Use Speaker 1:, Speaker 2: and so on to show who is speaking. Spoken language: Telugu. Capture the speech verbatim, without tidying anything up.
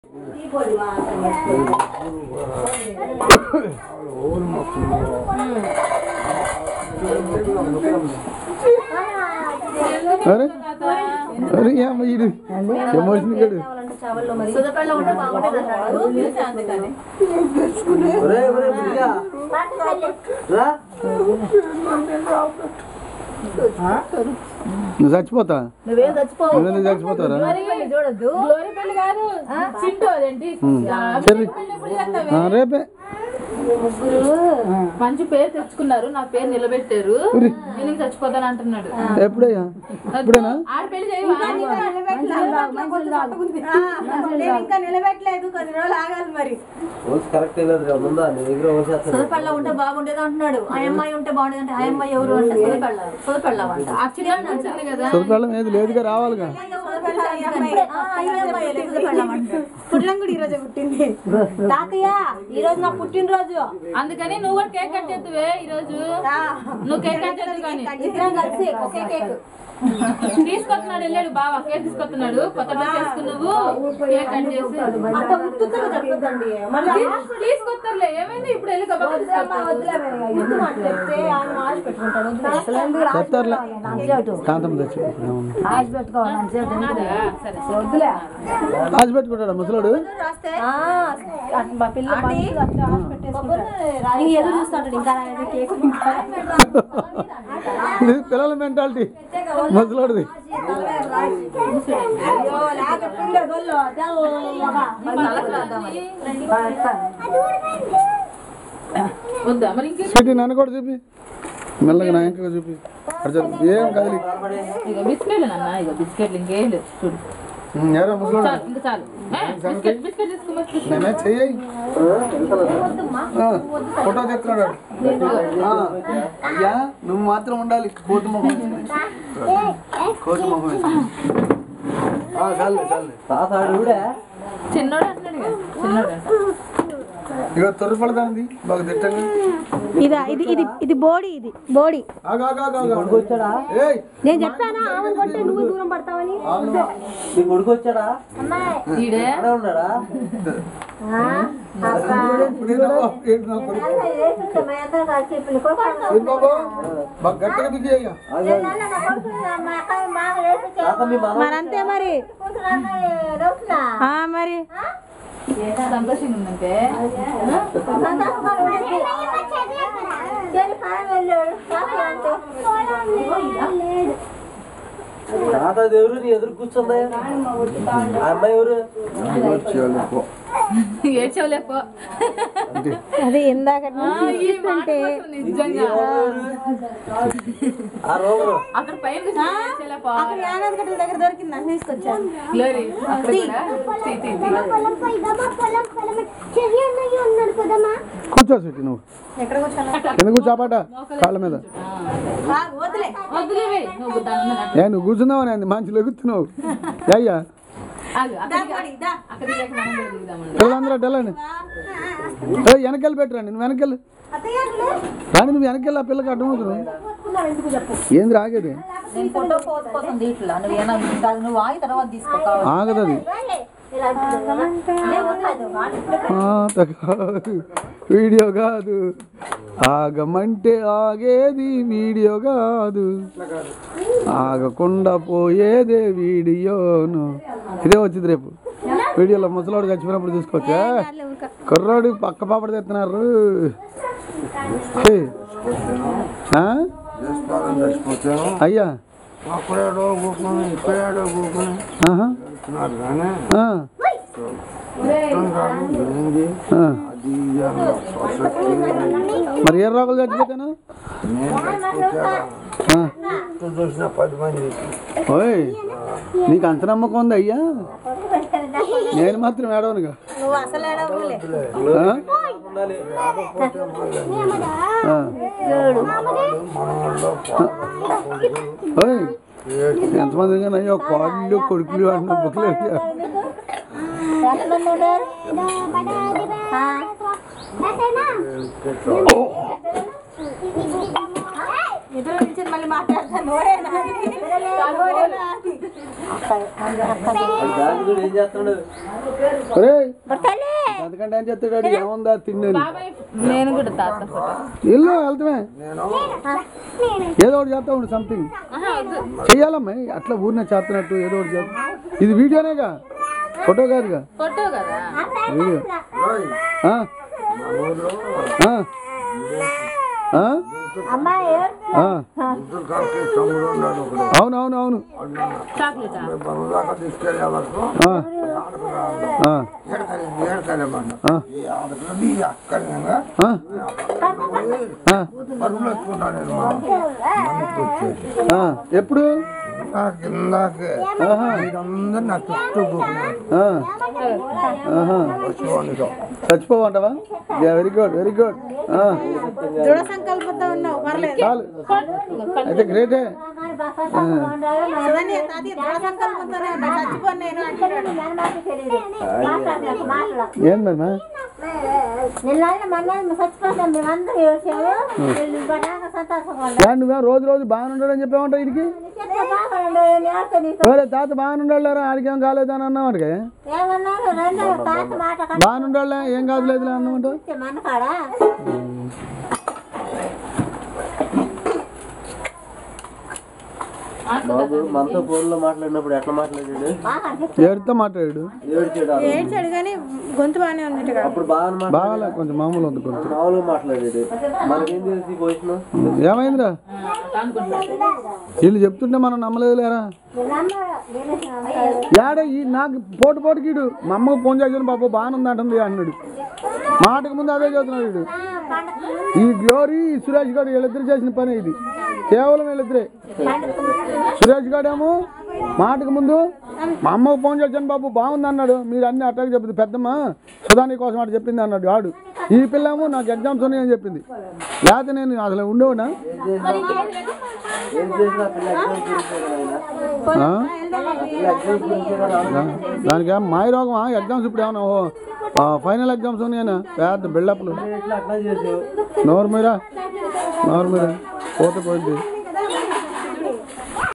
Speaker 1: अरे अरे यहाँ मजीद एमोशन कर నువ్వు చచ్చిపోతా నువ్వేం చచ్చిపోవు నువ్వేం చచ్చిపోతారా రేపే
Speaker 2: ముగ్గురు మంచి పేరు తెచ్చుకున్నారు, నా పేరు నిలబెట్టారు, నేను చచ్చిపోతాను అంటున్నాడు.
Speaker 1: ఎప్పుడయ్యా ఎప్పుడైనా
Speaker 2: ఆడ పెళ్లి ఇంకా నిలబెట్టలేదు, కొన్ని రోజులు ఆగాలి. మరి సోదపళ్ళ ఉంటే బాగుండేది అంటున్నాడు, ఆ అమ్మాయి ఉంటే బాగుండేది అంటే ఆ అమ్మాయి ఎవరు అంటే సోదపళ్ళ సోదపళ్ళ అంట. ఆ చిన్న నచ్చింది కదా,
Speaker 1: సోదపళ్ళం ఏది లేదుగా రావాలిగా.
Speaker 2: పుట్లంగుడి ఈ రోజు పుట్టింది తాతయ్య, ఈ రోజు నా పుట్టినరోజు, అందుకని నువ్వు కూడా కేక్ కట్ చేద్దువే ఈ రోజు. నువ్వు కేక్ కట్ చేద్దు కానీ ఇద్దరం కలిసి ఒకే కేక్ తీసుకొస్తున్నాడు. వెళ్ళాడు బావ కేక్ తీసుకొస్తున్నాడు, కొత్త డ్రెస్ వేసుకున్నావు, కేక్ కట్ చేసి తీసుకొస్తారులే. ఏమైంది ఇప్పుడు వెళ్ళి
Speaker 1: పెట్టుకుంటాడు ముసలాడు. పిల్లల మెంటాలిటీ ముసలాడిది. సిటీ నన్ను కూడా చూపి, మెల్లగా నా ఇంకా చూపి. ఏం కదిలి
Speaker 2: బిస్కెట్లు అన్న, ఇక బిస్కెట్లు ఇంకేం లేదు చూడు.
Speaker 1: చెయ్యి ఫోటో తెస్తున్నాడు. అయ్యా నువ్వు మాత్రం ఉండాలి, కోతి మొహం కోతి మొహం చాలే చాలే
Speaker 2: చిన్నోడు అంటున్నాడు, చిన్నోడు
Speaker 1: ఇక తొర్రపడదాంది బాగా తిట్టంగా.
Speaker 3: ఇదా ఇది ఇది ఇది బోడి, ఇది బోడి. నేను చెప్పానా ఆమెను కొట్టే నువ్వు దూరం పడతావని.
Speaker 4: కొడుకు వచ్చాడా ఉన్నాడా?
Speaker 3: మరంతే మరి మరి
Speaker 2: సంతోషంగా ఉందంటే
Speaker 4: తాత దేవుడు నీ ఎదురు కూర్చుందా? అమ్మాయి ఎవరు?
Speaker 2: ఏడ్చోలేపో
Speaker 3: అది ఇందాక
Speaker 2: నిజంగా అక్కడ పైన
Speaker 3: దగ్గర దొరికింది అని తీసుకొచ్చాను.
Speaker 1: కూర్చో సిటీ నువ్వు ఎందుకు కూర్చోపాట కాళ్ళ మీద. ఏ నువ్వు కూర్చున్నావు అని మంచిలో కూర్చున్నావు. అయ్యా పిల్లలందరూ వెళ్ళండి, వెనకెళ్ళి పెట్టరండి. నువ్వు వెనకెళ్ళి రాని, నువ్వు వెనకెళ్ళి ఆ పిల్లకి అడ్డమవుతుంది. ఏంది రాగేది ఆగదు, అది కాదు వీడియో కాదు, ఆగమంటే ఆగేది వీడియో కాదు, ఆగకుండా పోయేదే వీడియోను. ఇదే వచ్చింది రేపు వీడియోలో. ముసలాడు చచ్చిపోయినప్పుడు చూసుకోవచ్చా, కుర్రాడు పక్క పాపడి తెస్తున్నారు. అయ్యా మరి ఏ రోగాలు చచ్చిపోతాను? ఓయ్ నీకు అంత నమ్మకం ఉంది అయ్యా, నేను మాత్రం ఏడవనుగా. ఓయ్ ఎంతమంది అయ్యో కాళ్ళు కొడుకులు అన్న బుక్లు
Speaker 3: ఇద్దరు నుంచి మళ్ళీ మాట్లాడతాను నోరేనా నోరేనా అది.
Speaker 4: దాని కూడా ఏం చేస్తున్నాడు
Speaker 1: ఒరే అంతకంటే ఏం చెప్తాడు ఏముందా తిండి
Speaker 2: నేను కూడా తాత
Speaker 1: ఇల్లు వెళ్తామే ఏదో ఒకటి చేస్తా ఉండు సంథింగ్ చెయ్యాలమ్మా అట్లా ఊరినే చేస్తున్నట్టు ఏదో ఒకటి చేస్తా ఇది వీడియోనేగా ఫోటో కాదుగా
Speaker 2: ఫోటో కదా
Speaker 1: వీడియో ఆ? ఆ? ఆ? ఆ. అవును అవును అవును
Speaker 2: చాక్లెట్
Speaker 1: ఆ. ఆ. ఆ. ఆ. ఆ. ఎప్పుడు ఆహా. ఆ. ఆహా. చచ్చిపోవంటావా వెరీ గుడ్ వెరీ గుడ్
Speaker 3: దృఢ సంకల్పంతో ఉన్నావు పర్లేదు.
Speaker 1: చాలు అయితే గ్రేటే
Speaker 3: చూడండి తాతయ్య దృఢ సంకల్పంతోనే ఉన్నా చచ్చిపోను నేను అంటున్నాడు.
Speaker 1: ఏం మరి నువ్వే రోజు రోజు బాగానే ఉండడని చెప్పామంటావు వీడికి వేరే తాత బాగానే ఉండాలేరా ఆడికేం కాలేదు అని అన్నావు వాడికి బాగానే ఉండాలే ఏం కాదులేదు అన్నామంటావు
Speaker 4: బాబు మనతో ఫోన్ లో మాట్లాడినప్పుడు ఎట్లా మాట్లాడాడు
Speaker 1: ఏడుతో మాట్లాడాడు
Speaker 4: ఏడ్చాడు
Speaker 3: ఏడ్చాడు కానీ గొంతు బాగానే ఉంది
Speaker 4: అప్పుడు బాగా
Speaker 1: బాగాలే కొంచెం మామూలు ఉంది కొంచెం
Speaker 4: మామూలుగా మాట్లాడాడు మనకేం తెలిసి పోయినా
Speaker 1: ఏమైందిరా వీళ్ళు చెప్తుంటే మనం నమ్మలేదు లేరా యాడ ఈ నాకు పోటు పోటుకీడు మా అమ్మకు ఫోన్ చేసాను పాప బాగానే ఉంది అంటుంది అన్నాడు మాటకు ముందు అదే చదువుతున్నాడు వీడు ఈ గ్లోరీ సురేష్ గారు వీళ్ళిద్దరు చేసిన పని ఇది కేవలం వీళ్ళిద్దరే సురేష్ గారేమో మాటకు ముందు మా అమ్మకు ఫోన్ చేశాను బాబు బాగుంది అన్నాడు మీరు అన్ని అట్టాకి చెప్పింది పెద్దమ్మ సుధాని కోసం అటు చెప్పింది అన్నాడు ఆడు ఈ పిల్లేమో నాకు ఎగ్జామ్స్ ఉన్నాయని చెప్పింది లేకపోతే నేను అసలు ఉండేవాడా
Speaker 4: ఏం చేసినా
Speaker 1: దానికి మాయ రోగమా ఎగ్జామ్స్ ఇప్పుడు ఏమన్నా ఫైనల్ ఎగ్జామ్స్ ఉన్నాయనా పెద్ద బిల్డప్లు
Speaker 4: అట్లా చేసావు
Speaker 1: నోరు మీరా నోరు మీరా పోతే పోయింది